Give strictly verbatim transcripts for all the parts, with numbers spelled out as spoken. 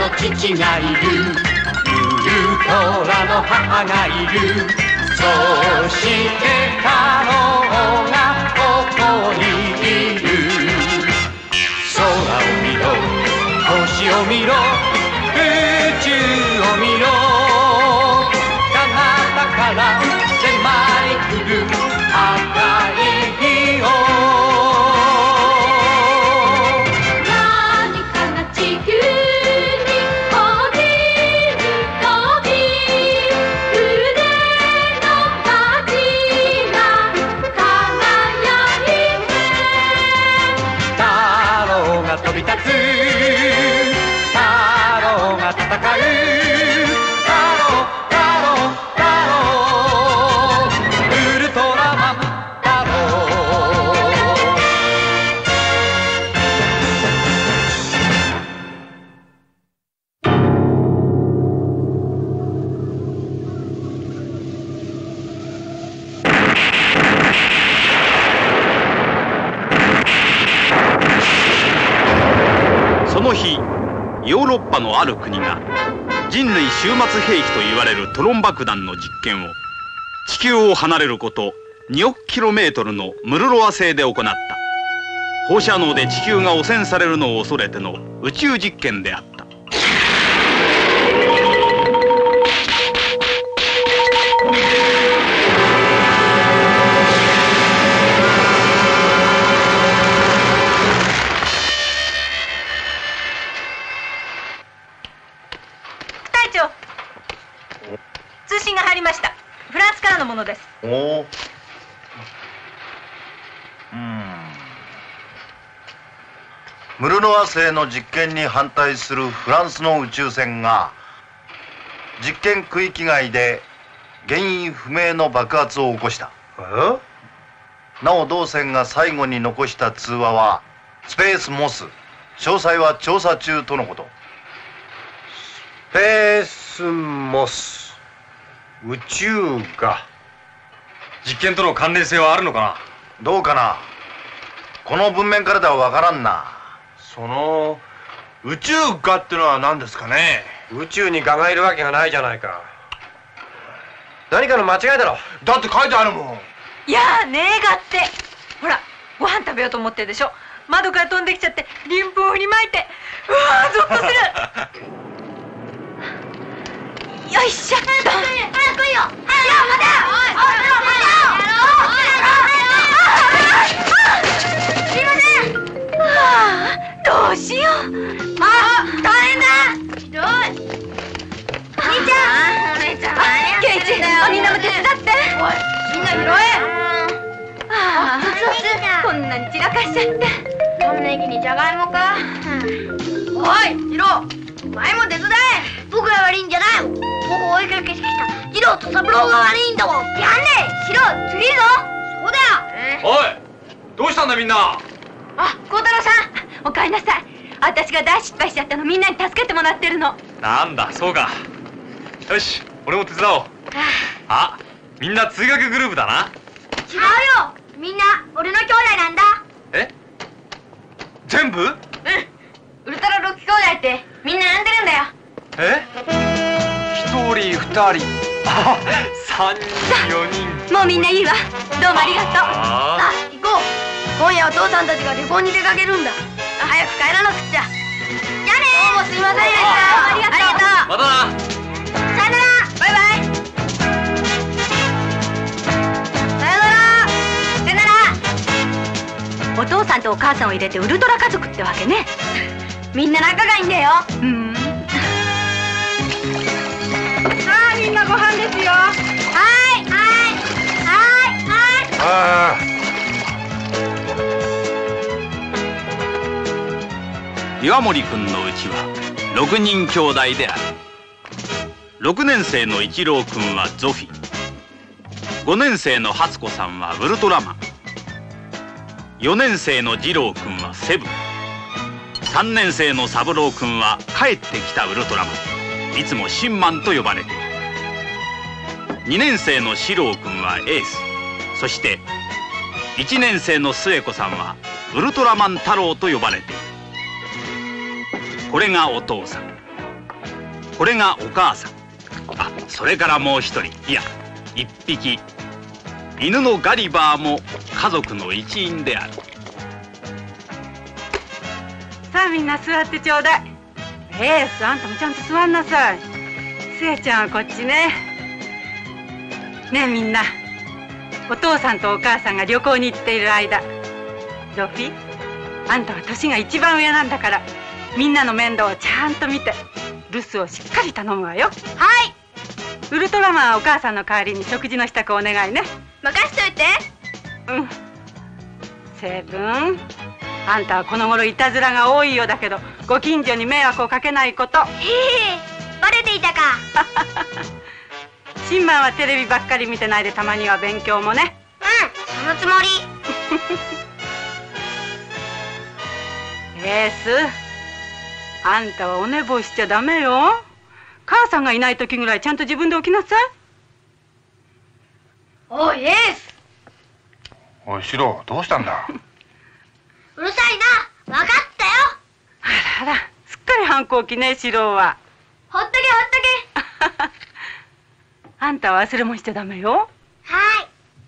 父がいる、ウルトラの母がいる。そして太郎がここにいる。空を見ろ、星を見ろ、宇宙を見ろ。彼方から迫り来る赤い日を。飛び立つ太郎が戦う。太郎太郎太郎ウルトラマン太郎。 その日、ヨーロッパのある国が人類終末兵器といわれるトロン爆弾の実験を地球を離れることにおくキロメートルのムルロア星で行った。放射能で地球が汚染されるのを恐れての宇宙実験であった。 通信が入りました。フランスからのものです。 おお、うん、ムルノア星の実験に反対するフランスの宇宙船が実験区域外で原因不明の爆発を起こした。なお同船が最後に残した通話はスペースモス、詳細は調査中とのこと。 スペースモス、宇宙か。 実験との関連性はあるのかな。 どうかな、この文面からではわからんな。 その宇宙かってのは何ですかね。宇宙に蛾がいるわけがないじゃないか。何かの間違いだろ。だって書いてあるもん。 いやー、ねえがって。ほら、ご飯食べようと思ってるでしょ。窓から飛んできちゃって鱗粉を振りまいて、うわー、ゾッとする。よいしょっと。早く来いよ、早く来いよ。いや、待てよ。おい、おい、待てよ。すいません。はあ、どうしよう。あ、大変だ。ひどい。兄ちゃん、お姉ちゃん、ケイチ、みんなも手伝って。おい、みんな拾え。ああ、こんなに散らかしちゃって。玉ねぎにじゃがいもか。おい、ヒロ、お前も手伝え。僕が悪いんじゃない。僕を追いかけしてきたヒロとサブローが悪いんだもん。やんねえ、ヒロ、次ぞ。そうだよ。 おい、どうしたんだみんな。 あ、孝太郎さん、おかえりなさい。私が大失敗しちゃったの、みんなに助けてもらってるの。 なんだ、そうか。よし、俺も手伝おう。あ、みんな通学グループだな。 違うよ、みんな俺の兄弟なんだ。 え、全部？うん、 ウルトラロッキ兄弟ってみんな呼んでるんだよ。 え？一人二人、あ、三人四人。 もうみんないいわ。どうもありがとう。 ああ、行こう。今夜お父さんたちが旅行に出かけるんだ。早く帰らなくっちゃ。じゃあねー。どうもすいませんでした。ありがとう。 またな。 さよなら。バイバイ。さよなら。さよなら。お父さんとお母さんを入れてウルトラ家族ってわけね。みんな仲がいいんだよ。うん。さあ、みんなご飯ですよ。はい、はい、はい、はい。 ああ。 岩森君のうちはろくにん兄弟である。ろくねん生の一郎君はゾフィ、ごねん生の初子さんはウルトラマン、よねん生の次郎君はセブン、さんねん生の三郎君は帰ってきたウルトラマン、いつもシンマンと呼ばれている。にねん生の四郎君はエース、そしていちねん生の末子さんはウルトラマン太郎と呼ばれている。これがお父さん。 これがお母さん。あ、それからもう一人、いや一匹、犬のガリバーも家族の一員である。 さあみんな座ってちょうだい。エース、あんたもちゃんと座んなさい。スエちゃんはこっちね。ねえみんな、お父さんとお母さんが旅行に行っている間、ゾフィー、あんたは年が一番上なんだから、みんなの面倒をちゃんと見て留守をしっかり頼むわよ。 はい。 ウルトラマンはお母さんの代わりに食事の支度をお願いね。 任しといて。 うん。セブン、あんたはこの頃いたずらが多いようだけど、ご近所に迷惑をかけないこと。 へえ、バレていたか。 シンマンはテレビばっかり見てないで、たまには勉強もね。 うん、そのつもり。 エース、あんたはお寝坊しちゃダメよ。母さんがいない時ぐらいちゃんと自分で起きなさい。 おいエース。 おいシロ、どうしたんだ？ うるさいな。分かったよ。 あらあら、すっかり反抗期ね、シローは。 ほっとけほっとけ。 あんたは忘れ物しちゃダメよ。 はい。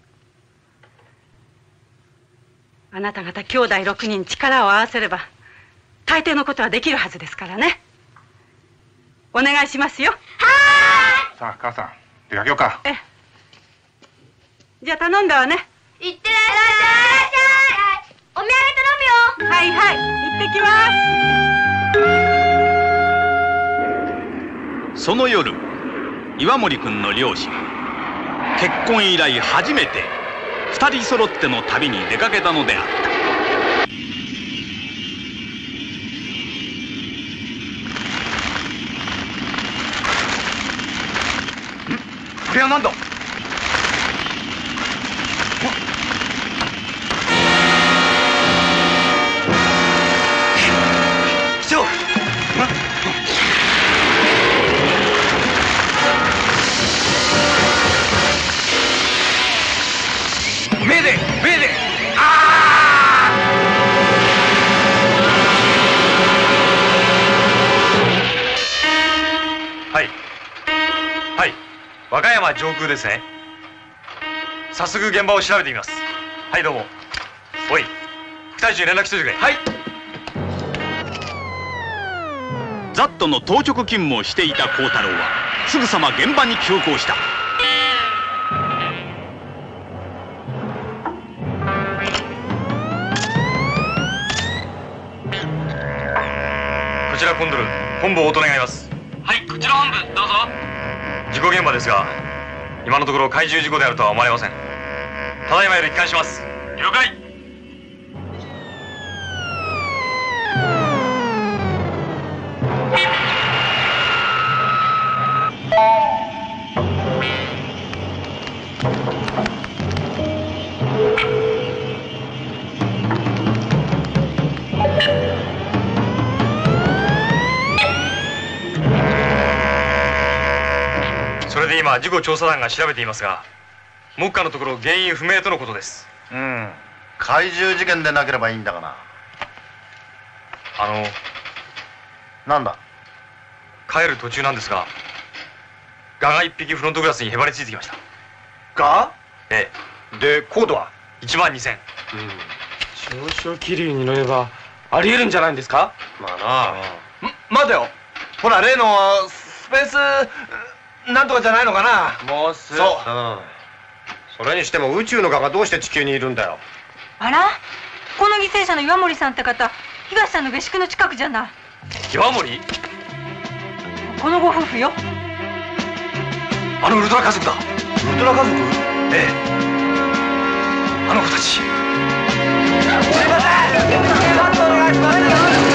あなた方兄弟ろくにん力を合わせれば大抵のことはできるはずですからね。お願いしますよ。 はーい。 さあ母さん、出かけようか。 え、じゃあ頼んだわね。 いってらっしゃい。お土産頼むよ。 はいはい、行ってきます。 その夜、岩森君の両親、結婚以来初めて二人揃っての旅に出かけたのであった。 これは何だ？機長！メーデー！メーデー！あー！はいはい、和歌山上空ですね。早速現場を調べてみます。はい、どうも。おい、副隊長に連絡しといてくれ。はい。 ザットの当直勤務をしていた幸太郎はすぐさま現場に急行した。 こちらコンドル、本部応答願います。 はい、こちら本部どうぞ。 事故現場ですが、今のところ怪獣事故であるとは思われません。ただいまより帰還します。 了解。 それで今事故調査団が調べていますが、目下のところ原因不明とのことです。 うん、怪獣事件でなければいいんだがな。 あのなんだ？ 帰る途中なんですが、ガが一匹フロントグラスにへばりついてきました。 ガ？ ええでコードはいちまんにせん。 うん、上昇気流に乗ればありえるんじゃないんですか。 まあなあ。 待てよ、ほら例のスペースなんとかじゃないのかな。もうすそう、 うん、それにしても宇宙のガがどうして地球にいるんだよ。 あら、この犠牲者の岩森さんって方、東さんの下宿の近くじゃない。 岩森？ このご夫婦よ。 あのウルトラ家族だ。 ウルトラ家族？ ええ、あの子たち。 すいません、お願いします。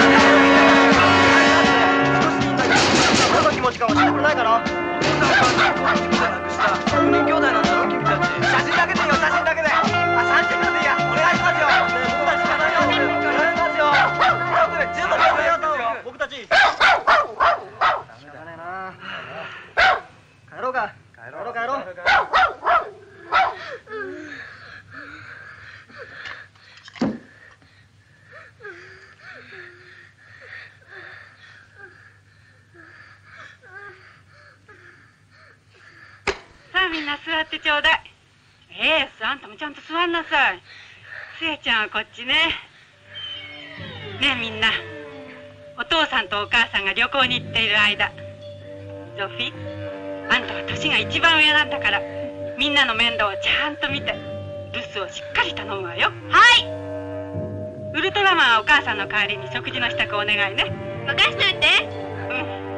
どんな気持ちか教えてくれないかな。ろくにん兄弟なんだろ君たち。写真だけでいいよ、写真だけで。あ、さんじゅっぷんでいいや、お願いしますよ。僕たちかないよ、お願いしますよ。十分ですよ、僕たち。しょうがねえな。帰ろうか。帰ろう帰ろう。 な座ってちょうだい。エース、あんたもちゃんと座んなさい。スエちゃんはこっちね。ねえみんな、お父さんとお母さんが旅行に行っている間、ゾフィー、あんたは年が一番上なんだから、みんなの面倒をちゃんと見て、留守をしっかり頼むわよ。 はい。 ウルトラマンはお母さんの代わりに食事の支度をお願いね。 任しといて。 うん、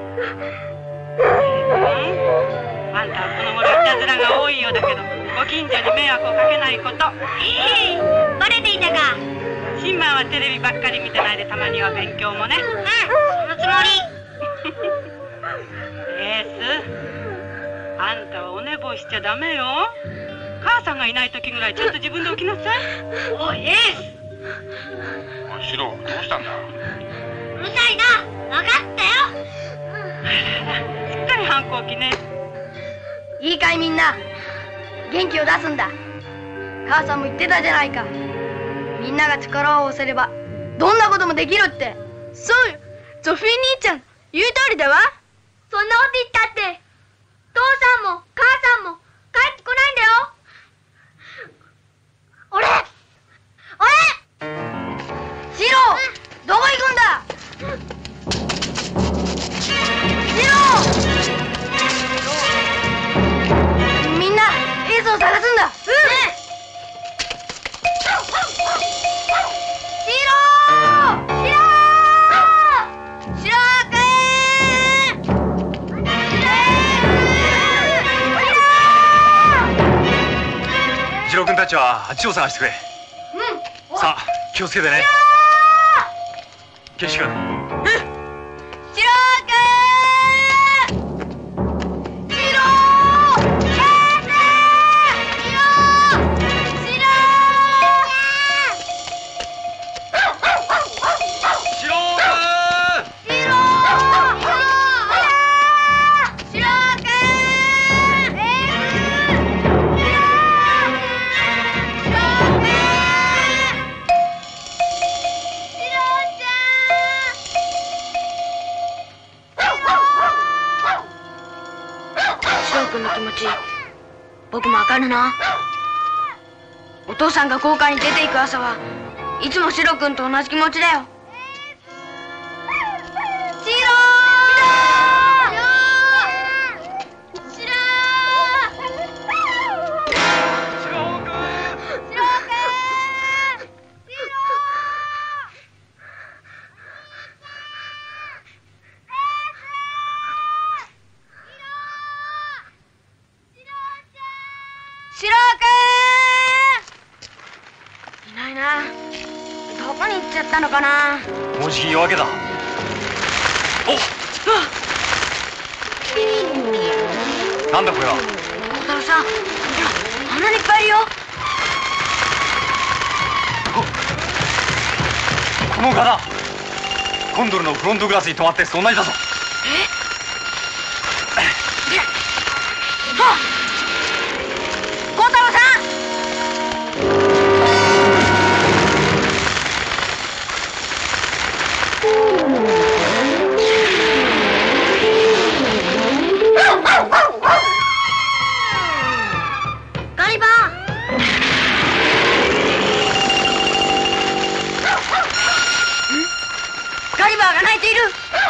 あんたはこの頃いたずらが多いようだけど、ご近所に迷惑をかけないこと。 ええ、バレていたか。 シンマンはテレビばっかり見てないで、たまには勉強もね。 うん、そのつもり。 エース、あんたはお寝坊しちゃダメよ。母さんがいない時ぐらいちゃんと自分で起きなさい。 おいエース。 おいシロ、どうしたんだ。 うるさいな。分かったよ。 しっかり反抗期ね。 いいかいみんな、元気を出すんだ。母さんも言ってたじゃないか。みんなが力を合わせればどんなこともできるって。そうよ、ゾフィー兄ちゃん言う通りだわ。そんなこと言ったって父さんも母さんも帰ってこないんだよ。俺俺シロ、どこ行くんだ。シロ、みんなエースを探すんだ。うん、 シロ君たちはあっちを探してくれ。うん、さあ気をつけてね。ケシ君。うん。 シロ君。シロー。シロー。シロー。 シロー。 シロー。シロー君。の気持ち僕もわかるな。お父さんが航海に出ていく朝はいつもシロ君と同じ気持ちだよ。シロー、シロー、シロー、シロー君、シロー君、シロシロー君、いないな。どこに行っちゃったのかな。 もうじき夜明けだ。おっ、なんだこれは。 孝太郎さん、あんなにいっぱいいるよ。 この柄、コンドルのフロントグラスに止まってそんなにだぞ。 えあっ、孝太郎さん。ガリバー。ガリバーが泣いている。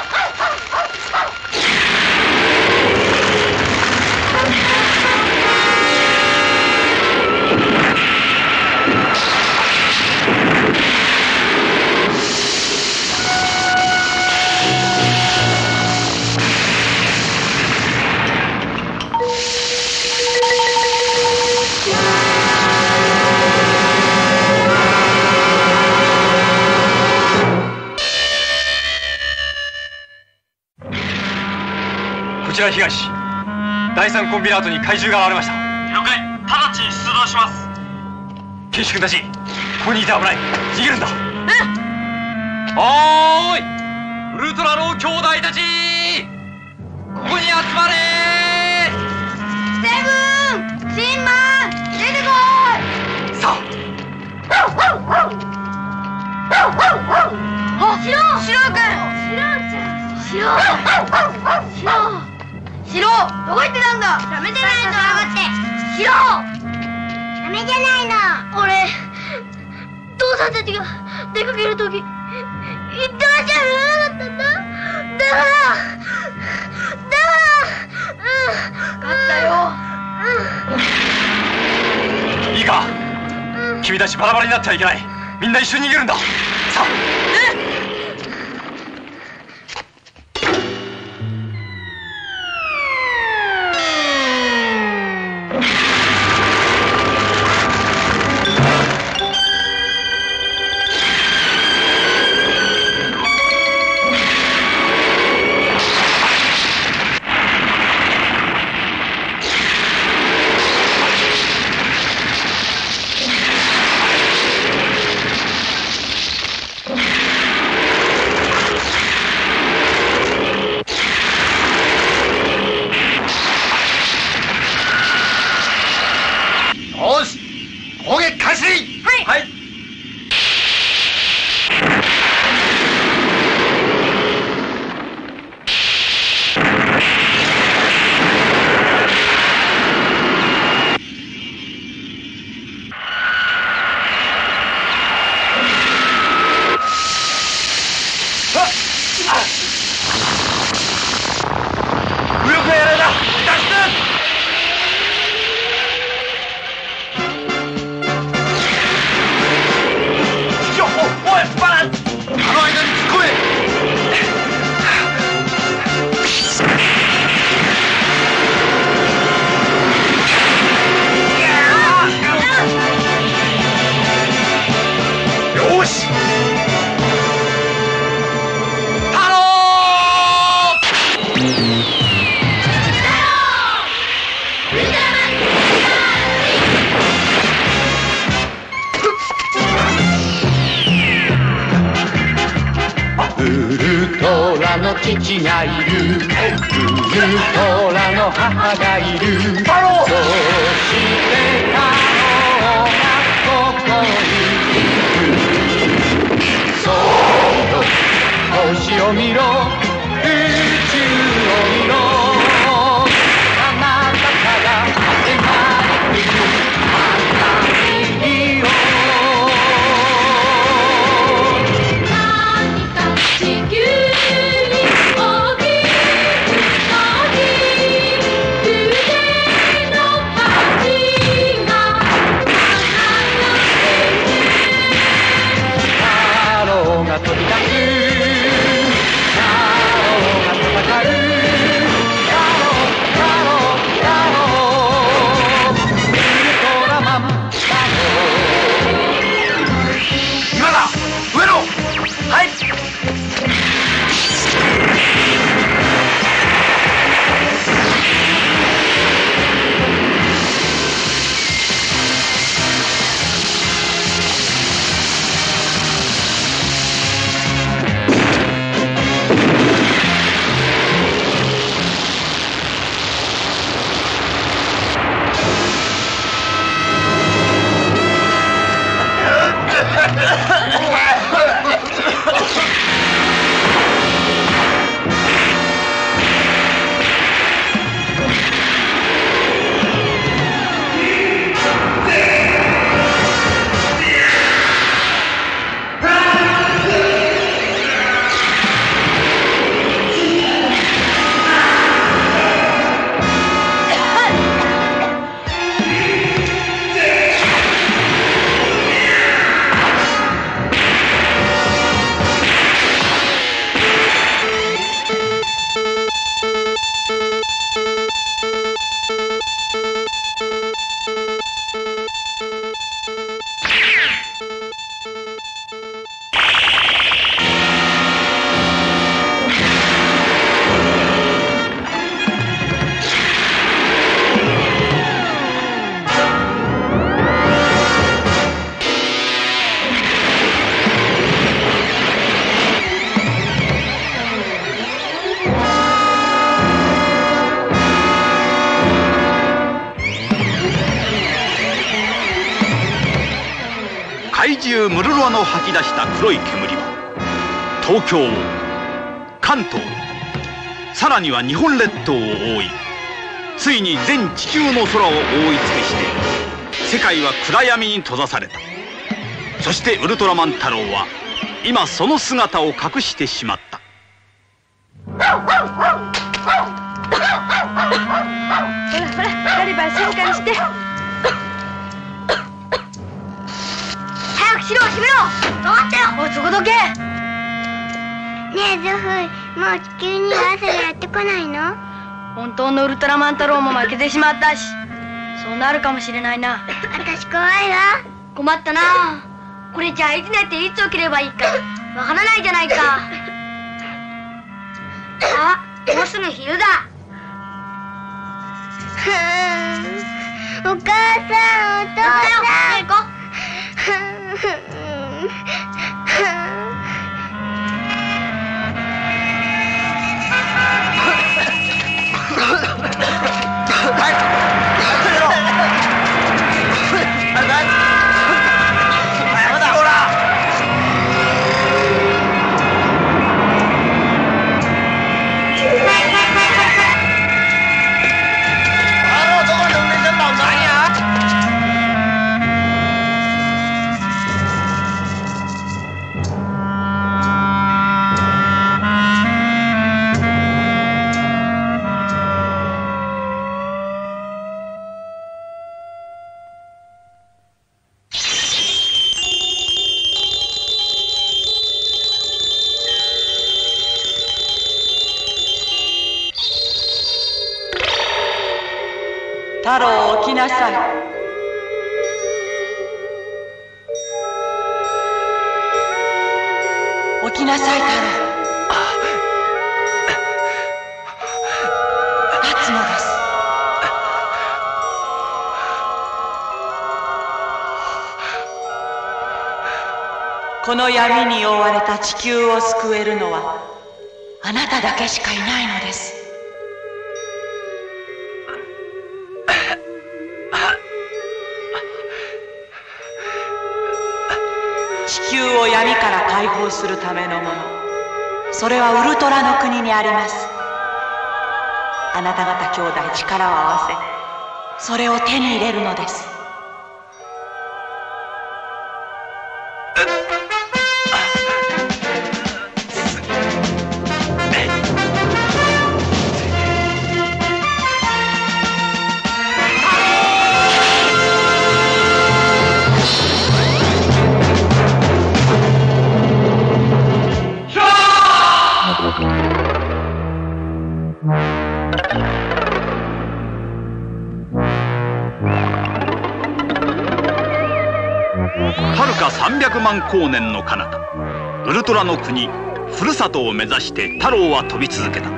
こちら東だいさんコンビナートに怪獣が現れました。 了解、直ちに出動します。 ケンシ君たち、ここにいて危ない。逃げるんだ。 うん。 おーい、ウルトラロー兄弟たち、ここに集まれ。 セブン、シンマン、出てこい。 さあ。 あ、シロー、シロー君。シローちゃん。シロー。シロー。シシロどこ行ってたんだ。ダメじゃないの。シロダメじゃないの。俺父さんたちが出かけるとき言ってましゃ言わなかったんだ。だからだからうん分かったよ。 いいか、君たちバラバラになってはいけない。みんな一緒に逃げるんだ。さあ、 よし、攻撃開始。 はい。右翼がやられた。脱出。 父がいる、ウルトラの母がいる。そして太郎がここにいる。そう星を見ろ、宇宙を見ろ。あなたから迫り来る花火よ。何か地球飛び出す、太郎が戦う。太郎、太郎、太郎、ウルトラマンだよ。 今だ、上野。はい。 怪獣ムルロアの吐き出した黒い煙は東京、関東、さらには日本列島を覆いついに全地球の空を覆い尽くして世界は暗闇に閉ざされた。そしてウルトラマン太郎は今その姿を隠してしまった。 ほらほら、ガリバー静かにして。早くしろ、閉めろ。待ってよ。おい、そこどけ。 ねえゾフイ、もう地球には朝がやってこないの？ 本当のウルトラマン太郎も負けてしまったし、そうなるかもしれないな。 私怖いわ。 困ったな。これじゃあいつ寝ていつ起きればいいかわからないじゃないか。あ、もうすぐ昼だ。 お母さん、お父さん。 行こう。 太郎、起きなさい。起きなさい、太郎。立つのです。この闇に覆われた地球を救えるのはあなただけしかいないのです。地球を闇から解放するためのもの、それはウルトラの国にあります。あなた方兄弟力を合わせ、それを手に入れるのです。 はるかさんびゃくまん光年の彼方、ウルトラの国ふるさとを目指して太郎は飛び続けた。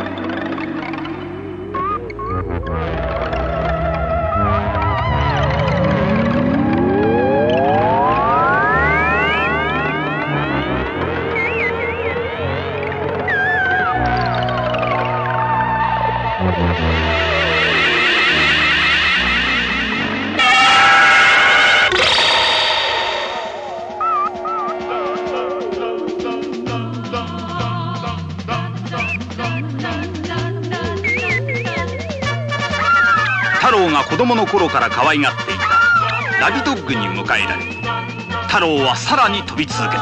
太郎が子供の頃から可愛がっていたラビドッグに迎えられ、太郎はさらに飛び続けた。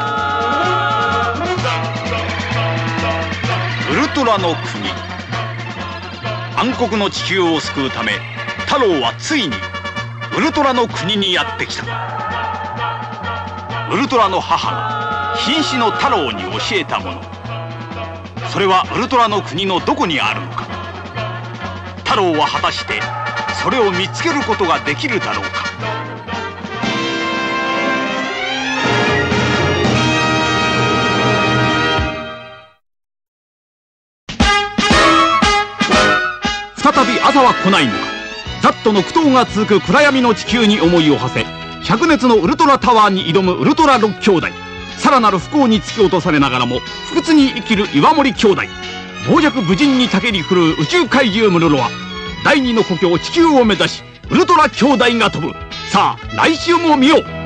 ウルトラの国、暗黒の地球を救うため、太郎はついにウルトラの国にやってきた。ウルトラの母が瀕死の太郎に教えたもの、それはウルトラの国のどこにあるのか。太郎は果たしてそれを見つけることができるだろうか。再び朝は来ないのか。ザットの苦闘が続く暗闇の地球に思いを馳せ、灼熱のウルトラタワーに挑むウルトラろく兄弟。さらなる不幸に突き落とされながらも不屈に生きる岩森兄弟。傍若無人にたけり狂う宇宙怪獣ムルロは第二の故郷地球を目指しウルトラ兄弟が飛ぶ。さあ来週も見よう。